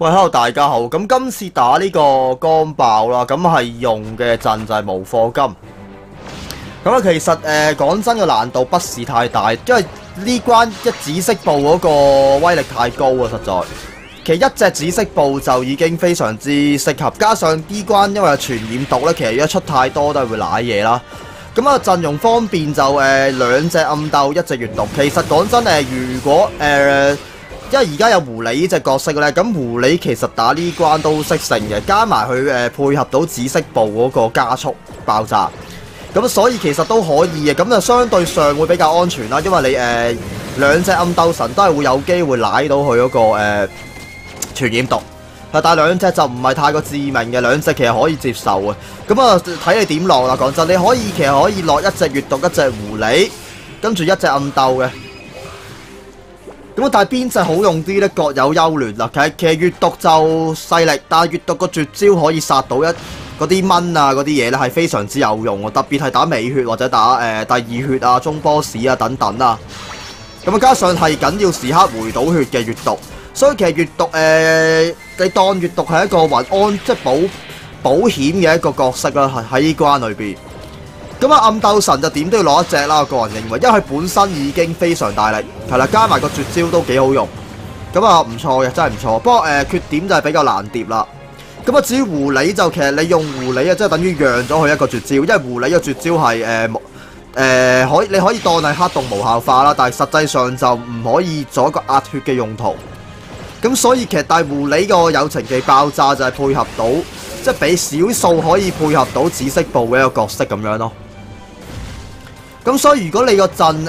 喂，hello 大家好，咁今次打呢個光爆啦，咁係用嘅陣就係無課金。咁啊，其實講真個難度不是太大，因為呢關一紫色部嗰個威力太高啊，實在。其實一隻紫色部就已經非常之適合，加上呢關因為有傳染毒咧，其實如果出太多都係會舐嘢啦。咁啊，陣容方面就兩隻暗鬥，一隻月毒。其實講真如果因為而家有狐狸呢隻角色咧，咁狐狸其實打呢關都識勝嘅，加埋佢配合到紫色部嗰個加速爆炸，咁所以其實都可以嘅，咁就相對上會比較安全啦。因為你兩隻暗鬥神都係會有機會舐到佢嗰個傳染毒，但係兩隻就唔係太過致命嘅，兩隻其實可以接受嘅。咁啊睇你點落啦，講真，你其實可以落一隻月毒，一隻狐狸，跟住一隻暗鬥嘅。咁但係邊隻好用啲呢？各有優劣啦。其實月毒就勢力，但係月毒個絕招可以殺到嗰啲蚊啊嗰啲嘢咧，係非常之有用喎。特別係打美血或者打第二血啊、中波士啊等等啊。咁啊加上係緊要時刻回到血嘅月毒，所以其實月毒你當月毒係一個即係保險嘅一個角色啦，喺呢關裏邊。咁啊，暗鬥神就點都要攞一隻啦，我個人認為，因為佢本身已經非常大力，係啦，加埋個絕招都幾好用，咁啊唔錯嘅，真係唔錯。不過缺點就係比較難疊啦。咁啊，至於狐狸就其實你用狐狸啊，即係等於讓咗佢一個絕招，因為狐狸嘅絕招係你可以當係黑洞無效化啦，但係實際上就唔可以做一個壓血嘅用途。咁所以其實大狐狸個友情技爆炸就係配合到，即係俾少數可以配合到紫色部嘅一個角色咁樣咯。咁所以如果你個陣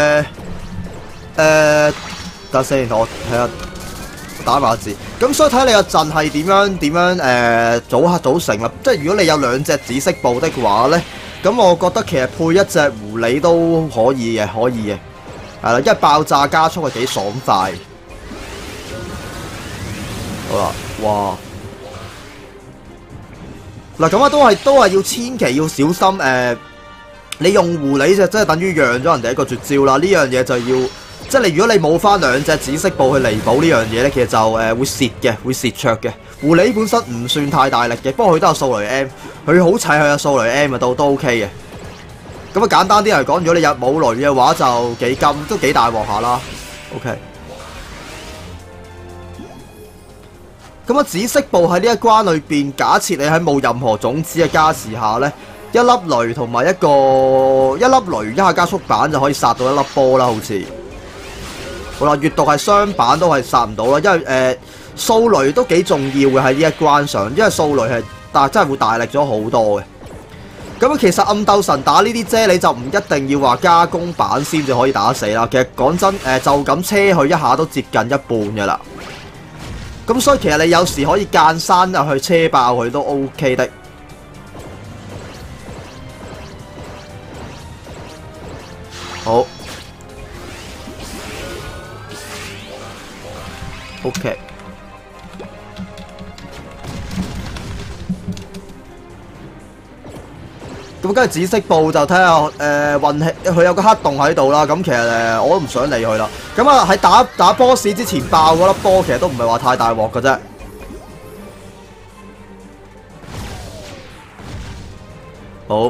等先，我睇下打埋個字。咁所以睇你個陣係點樣組成啦。即係如果你有兩隻紫色部的話咧，咁我覺得其實配一隻狐狸都可以嘅，係啦，因為爆炸加速係幾爽快。好啦，哇！嗱咁啊，都係要千祈要小心你用狐狸就真係等於讓咗人哋一個絕招啦，呢樣嘢就要，即係如果你冇翻兩隻紫色部去彌補呢樣嘢咧，其實就會蝕嘅，會蝕卓嘅。狐狸本身唔算太大力嘅，不過佢都有掃雷 M， 佢好砌佢有掃雷 M 啊，都 OK 嘅。咁啊簡單啲嚟講，如果你有冇雷嘅話，就都幾大鑊下啦。OK。咁啊，紫色部喺呢一關裏邊，假設你喺冇任何種子嘅加持下咧，一粒雷同埋一粒雷一下加速板就可以殺到一粒波啦，好似。好啦，月毒係雙板都係殺唔到啦，因為掃雷都幾重要嘅喺呢一關上，因為掃雷係真係會大力咗好多嘅。咁其實暗鬥神打呢啲啫，你就唔一定要話加攻板先至可以打死啦。其實講真，就咁車佢一下都接近一半嘅啦。咁所以其實你有時可以間山入去車爆佢都 OK 的。好 ，OK。咁跟住紫色部就睇下運氣，佢有個黑洞喺度啦。咁其實我都唔想理佢啦。咁啊喺打 boss 之前爆嗰粒波，其實都唔係話太大鑊嘅啫。好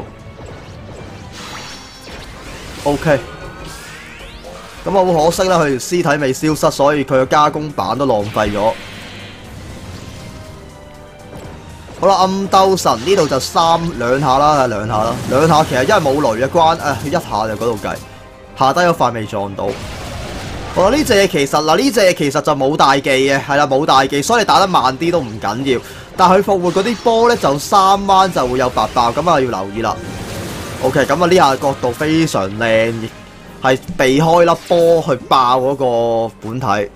，OK。咁好可惜啦，佢條屍體未消失，所以佢嘅加工板都浪費咗。好啦，暗鬥神呢度就兩下啦，兩下其實因為冇雷嘅關，一下就嗰度計，下低嗰塊未撞到。好啦，呢隻嘢其實就冇大技嘅，係啦，冇大技，所以你打得慢啲都唔緊要。但係佢復活嗰啲波咧，就3彎就會有白爆，咁啊要留意啦。OK， 咁啊呢下角度非常靚，係避開粒波去爆嗰個本體。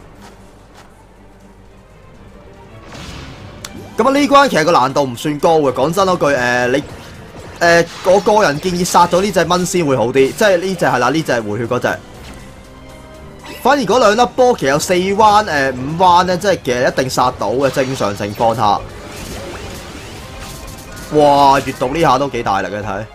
咁啊呢關其實個難度唔算高嘅，講真嗰句我個人建議殺咗呢隻蚊先會好啲，即係呢隻係啦，呢隻回血嗰隻。反而嗰兩粒波其實有4彎5彎咧，即係其實一定殺到嘅正常情況下。哇！月毒呢下都幾大力嘅睇。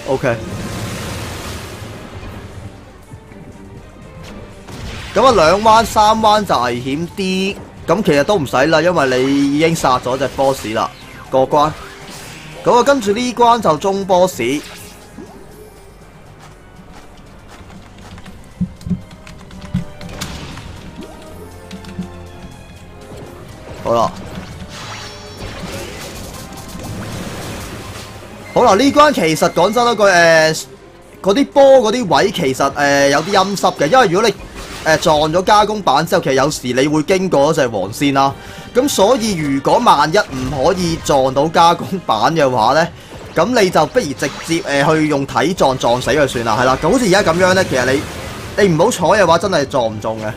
OK。咁啊2彎3彎就危險啲，咁其實都唔使啦，因為你已經殺咗隻 boss 啦，過關。咁啊跟住呢關就中 boss。好啦，好啦，呢關其實講真嗰句嗰啲波嗰啲位其實有啲陰濕嘅，因為如果你撞咗加工板之後，其實有時你會經過嗰隻黃線啦。咁所以如果萬一唔可以撞到加工板嘅話呢，咁你就不如直接去用體撞撞死佢算啦，係啦。咁好似而家咁樣呢，其實你唔好彩嘅話，真係撞唔中嘅。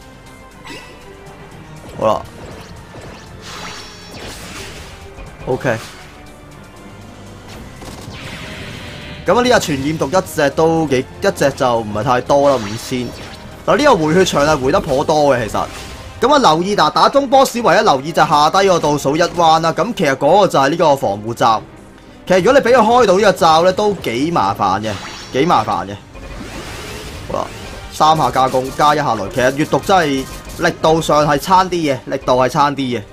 好啦。OK， 咁啊呢個傳染毒一隻都一隻就唔係太多啦，5000。嗱呢個回血場係回得頗多嘅其實。咁啊留意打中 boss 唯一留意就下低個倒數1彎啦。咁其實嗰個就係呢個防護罩。其實如果你俾佢開到呢個罩咧，都幾麻煩嘅，幾麻煩嘅。好啦，3下加工加1下雷，其實閱讀真係力度上係差啲嘅，力度係差啲嘅。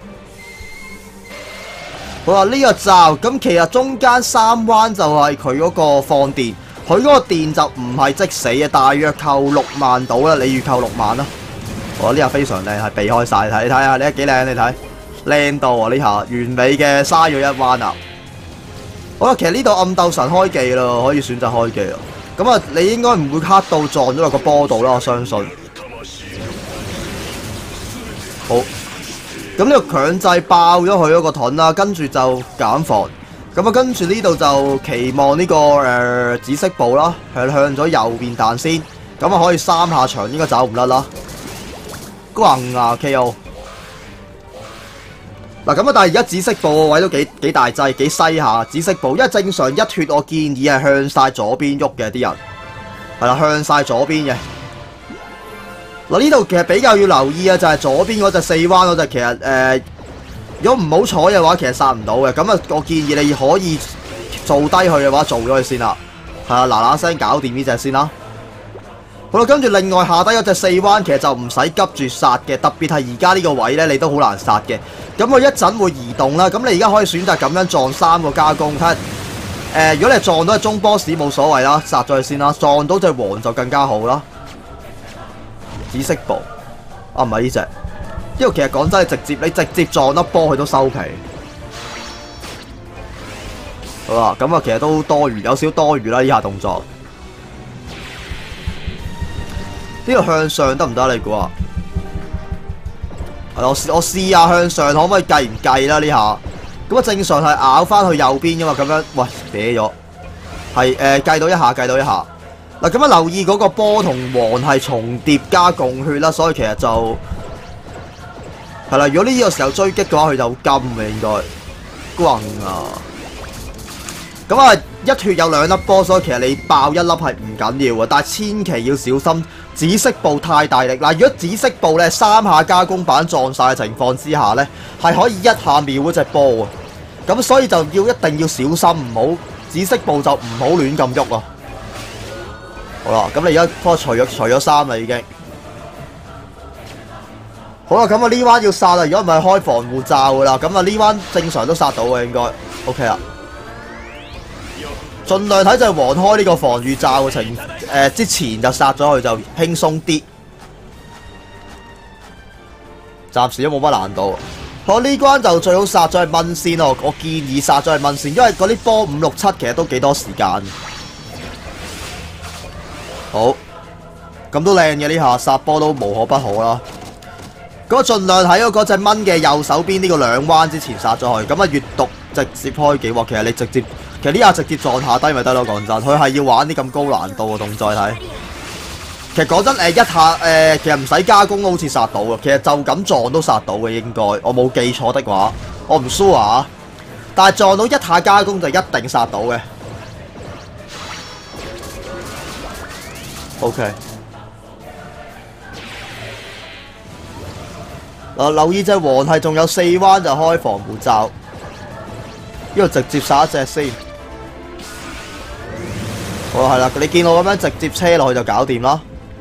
好啦，呢個罩咁其實中間3彎就係佢嗰個放電，佢嗰個電就唔係即死嘅，大約扣6萬到啦，你預扣6萬啦。好啦，呢下非常靚，係避開晒，你睇下，呢幾靚，你睇靚到啊！呢下完美嘅嘥咗1彎啊！好啦，其實呢度暗鬥神開技啦，可以選擇開技啦。咁啊，你應該唔會黑到撞咗落個波度啦，我相信。好。咁呢個強制爆咗佢嗰個盾啦，跟住就減防。咁啊，跟住呢度就期望呢個紫色步啦，向咗右邊彈先。咁啊，可以3下場應該走唔甩啦。咣啊 KO！ 嗱咁啊，但係而家紫色步個位都幾大劑，幾西下。紫色步，因為正常一脱我建議係向晒左邊喐嘅啲人，係啦，向晒左邊嘅。嗱呢度其實比較要留意啊，就係左邊嗰隻4彎嗰隻，其實如果唔好彩嘅話，其實殺唔到嘅。咁啊，我建議你可以做低佢嘅話，做咗佢先啦。係啊，嗱嗱聲搞掂呢隻先啦。好啦，跟住另外下低嗰隻4彎，其實就唔使急住殺嘅，特別係而家呢個位咧，你都好難殺嘅。咁我一陣會移動啦，咁你而家可以選擇咁樣撞3個加工，睇下如果你係撞到隻中 boss 冇所謂啦，殺咗佢先啦。撞到隻黃就更加好啦。紫色步啊，唔係呢隻，因為其實講真，你直接撞粒波佢都收皮。好啦，咁啊，其實都多餘，有少多餘啦呢下動作。呢個向上得唔得？你估啊？我試下向上可唔可以計唔計啦？呢下咁啊，正常係咬翻去右邊噶嘛，咁樣喂歪咗，係計到一下，計到一下。嗱咁啊，留意嗰個波同黃係重疊加共血啦，所以其實就係啦。如果呢個時候追擊嘅話，佢就好金嘅應該。轟啊！咁啊，一脱有2粒波，所以其實你爆1粒係唔緊要嘅，但係千祈要小心紫色步太大力。嗱，如果紫色步咧3下加工板撞晒嘅情況之下咧，係可以1下秒嗰隻波啊！咁所以就一定要小心，唔好紫色步就唔好亂咁喐啊！好啦，咁你而家幫我除咗衫啦已經。好啦，咁啊呢彎要殺啦，如果唔係開防護罩噶啦，咁啊呢彎正常都殺到嘅應該。OK 啦，盡量睇就係黃開呢個防禦罩嘅之前就殺咗佢就輕鬆啲。暫時都冇乜難度。好，呢關就最好殺咗係蚊先咯，我建議殺咗係蚊先，因為嗰啲波5、6、7其實都幾多時間。好，咁都靚嘅呢下，殺波都無可不可啦。咁啊，盡量喺嗰隻蚊嘅右手邊呢個2彎之前殺咗佢。咁啊，閱讀直接開技喎。其實呢下直接撞下低咪得咯。講真，佢係要玩啲咁高難度嘅動作睇。其實講真，一下其實唔使加工都好似殺到嘅。其實就咁撞都殺到嘅應該，我冇記錯的話，我唔 sure 啊。但係撞到1下加工就一定殺到嘅。OK， 留意隻黃係仲有4彎就開防護罩，呢度直接殺一隻先。 好係啦，你見我咁樣直接車落去就搞掂啦。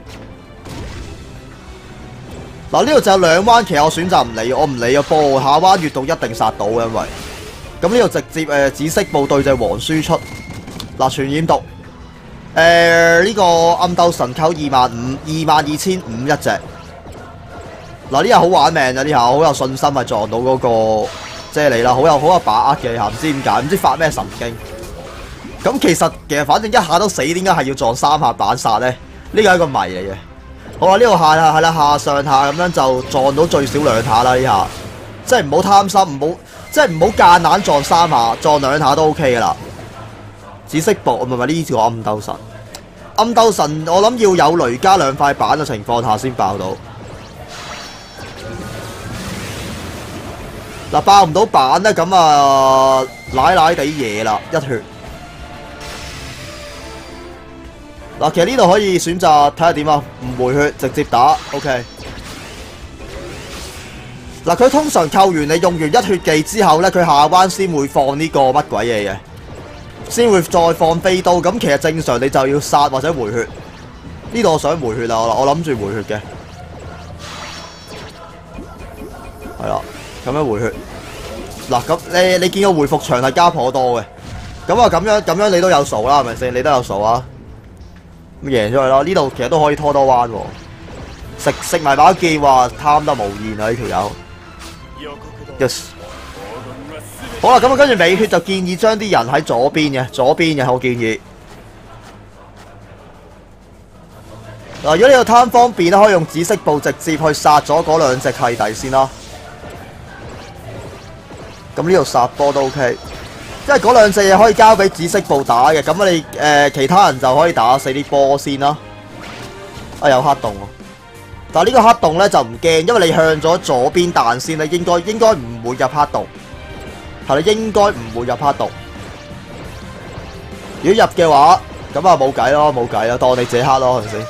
嗱呢度就有兩彎，其實我選擇唔理，我唔理個波，下彎越到一定殺到嘅，因為咁呢度直接紫色部隊就黃輸出。嗱傳染毒，呢個暗鬥神扣22500，22500一隻。嗱呢下好玩命啊！呢下好有信心係撞到嗰個啫喱啦，好有把握嘅，唔知點解，唔知發咩神經。咁其實反正一下都死，點解係要撞3下板殺咧？呢個係一個謎嚟嘅。好啦，呢度下係啦，下上下咁樣就撞到最少2下啦。呢下即係唔好貪心，唔好夾硬撞3下，撞2下都 OK 噶啦。紫色部唔係呢個暗鬥神，暗鬥神我諗要有雷加2塊板嘅情況下先爆到。嗱爆唔到板咧，咁啊奶地嘢啦，一血。嗱，其實呢度可以選擇睇下點啊，唔回血直接打 ，OK。嗱，佢通常扣完你用完1血技之後咧，佢下彎先會放呢個乜鬼嘢嘅，先會再放飛刀。咁其實正常你就要殺或者回血。呢度我想回血啦，我諗住回血嘅，係啦，咁樣回血。嗱，咁你見個回復場係加頗多嘅，咁啊咁樣你都有數啦，係咪先？你都有數啊！咁贏咗佢啦！呢度其實都可以拖多彎喎，食埋把劍話貪得無厭啊！呢條友 ，yes。好啦，咁啊跟住美血就建議將啲人喺左邊嘅，我建議。嗱，如果你要貪方便咧，可以用紫色部直接去殺咗嗰2隻契弟先啦。咁呢度殺波都 OK。因為嗰2隻嘢可以交俾紫色部打嘅，咁你其他人就可以打死啲波先啦。啊有黑洞喎，但係呢個黑洞咧就唔驚，因為你向咗左邊彈先咧，應該唔會入黑洞，係啦，應該唔會入黑洞。如果入嘅話，咁啊冇計咯，當你自己黑咯，係咪先？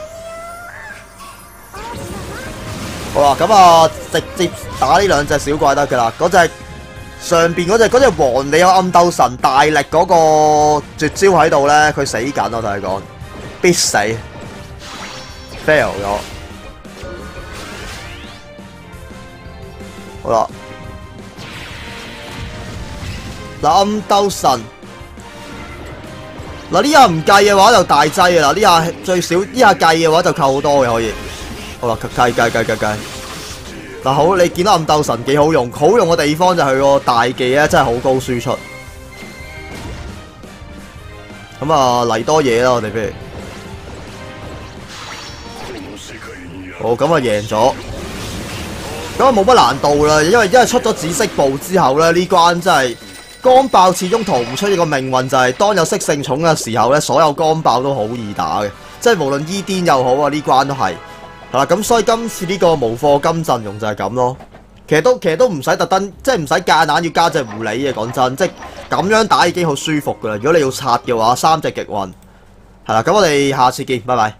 好啦，咁啊直接打呢2隻小怪得㗎啦，嗰隻。上邊嗰隻黃，你有暗鬥神大力嗰個絕招喺度咧，佢死緊我同你講，必死 ，fail 咗。好啦，嗱暗鬥神，嗱呢下唔計嘅話就大劑啦，呢下最少呢下計嘅話就扣好多嘅可以。好啦，計。嗱好，你見到暗鬥神幾好用嘅地方就係佢個大技咧，真係好高輸出。咁啊嚟多嘢啦，我哋不如好咁啊贏咗，咁啊冇乜難度啦，因為出咗紫色部之後咧，呢關真係光爆始終逃唔出呢個命運，就係當有色性重嘅時候咧，所有光爆都好易打嘅，即係無論伊甸又好啊，呢關都係。係啦，咁所以今次呢個無課金陣容就係咁咯。其實都唔使特登，即係唔使夾硬要加隻狐狸嘅。講真，即係咁樣打已經好舒服噶啦。如果你要刷嘅話，3隻極運係啦。咁我哋下次見，拜拜。